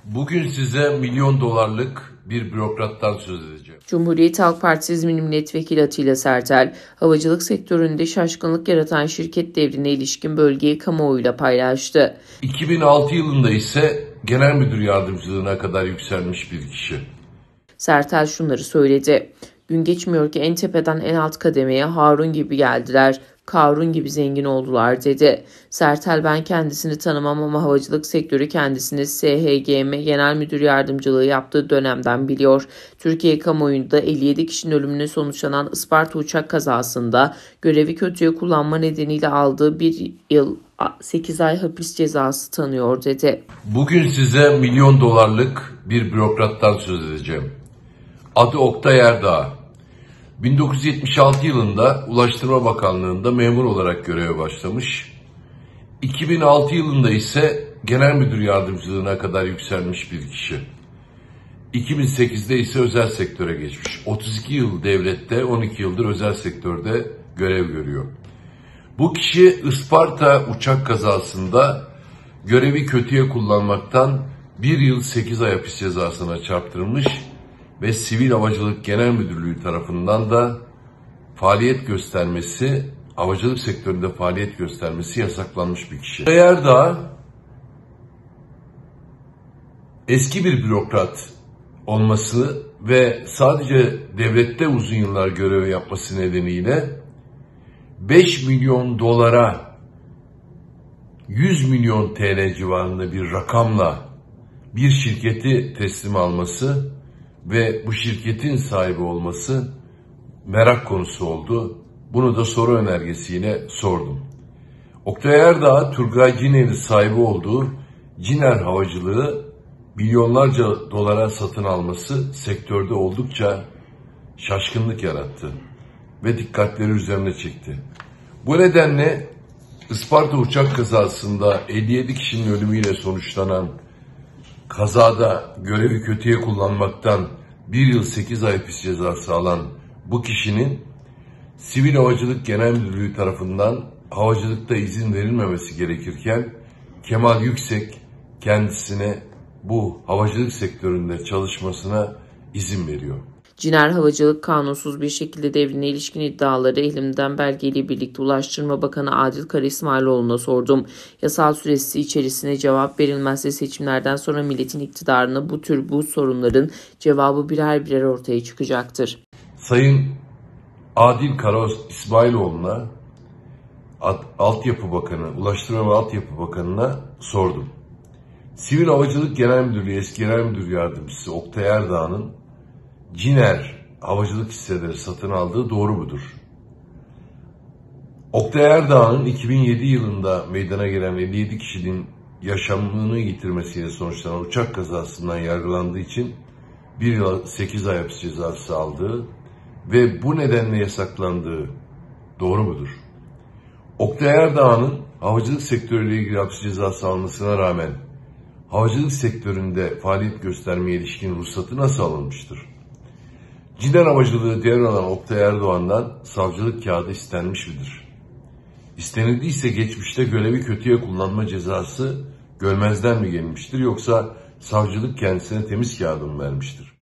Bugün size milyon dolarlık bir bürokrattan söz edeceğim. Cumhuriyet Halk Partisi İzmir Milletvekili Atilla Sertel, havacılık sektöründe şaşkınlık yaratan şirket devrine ilişkin bölgeyi kamuoyuyla paylaştı. 2006 yılında ise genel müdür yardımcılığına kadar yükselmiş bir kişi. Sertel şunları söyledi. Gün geçmiyor ki en tepeden en alt kademeye Harun gibi geldiler. Karun gibi zengin oldular dedi. Sertel ben kendisini tanımam ama havacılık sektörü kendisini SHGM Genel Müdür Yardımcılığı yaptığı dönemden biliyor. Türkiye kamuoyunda 57 kişinin ölümüne sonuçlanan Isparta uçak kazasında görevi kötüye kullanma nedeniyle aldığı 1 yıl 8 ay hapis cezası tanıyor dedi. Bugün size milyon dolarlık bir bürokrattan söz edeceğim. Adı Oktay Erdağ. 1976 yılında Ulaştırma Bakanlığı'nda memur olarak göreve başlamış. 2006 yılında ise genel müdür yardımcılığına kadar yükselmiş bir kişi. 2008'de ise özel sektöre geçmiş. 32 yıl devlette, 12 yıldır özel sektörde görev görüyor. Bu kişi Isparta uçak kazasında görevi kötüye kullanmaktan 1 yıl 8 ay hapis cezasına çarptırılmış ve Sivil Havacılık Genel Müdürlüğü tarafından da havacılık sektöründe faaliyet göstermesi yasaklanmış bir kişi. Erdağ eski bir bürokrat olması ve sadece devlette uzun yıllar görev yapması nedeniyle 5 milyon dolara 100 milyon TL civarında bir rakamla bir şirketi teslim alması ve bu şirketin sahibi olması merak konusu oldu. Bunu da soru önergesiyle sordum. Oktay Erdağ, Turgay Ciner'in sahibi olduğu Ciner Havacılığı milyonlarca dolara satın alması sektörde oldukça şaşkınlık yarattı ve dikkatleri üzerine çekti. Bu nedenle Isparta uçak kazasında 57 kişinin ölümüyle sonuçlanan kazada görevi kötüye kullanmaktan 1 yıl 8 ay hapis cezası alan bu kişinin Sivil Havacılık Genel Müdürlüğü tarafından havacılıkta izin verilmemesi gerekirken Kemal Yüksek kendisine bu havacılık sektöründe çalışmasına izin veriyor. Ciner Havacılık kanunsuz bir şekilde devrine ilişkin iddiaları elimden belgeyle birlikte Ulaştırma Bakanı Adil Kara İsmailoğlu'na sordum. Yasal süresi içerisinde cevap verilmezse seçimlerden sonra milletin iktidarına bu sorunların cevabı birer birer ortaya çıkacaktır. Sayın Adil Kara İsmailoğlu'na Altyapı Bakanı, Ulaştırma ve Altyapı Bakanı'na sordum. Sivil Havacılık Genel Müdürlüğü eski Genel Müdür Yardımcısı Oktay Erdağ'ın Ciner havacılık hisseleri satın aldığı doğru mudur? Oktay Erdağ'ın 2007 yılında meydana gelen 57 kişinin yaşamını yitirmesiyle sonuçlanan uçak kazasından yargılandığı için 1 yıl 8 ay hapis cezası aldığı ve bu nedenle yasaklandığı doğru mudur? Oktay Erdağ'ın havacılık sektörüyle ilgili hapis cezası almasına rağmen havacılık sektöründe faaliyet göstermeye ilişkin ruhsatı nasıl alınmıştır? Ciner Havacılığı devralan Oktay Erdoğan'dan savcılık kağıdı istenmiş midir? İstenildiyse geçmişte görevi kötüye kullanma cezası görmezden mi gelmiştir yoksa savcılık kendisine temiz kağıdı mı vermiştir?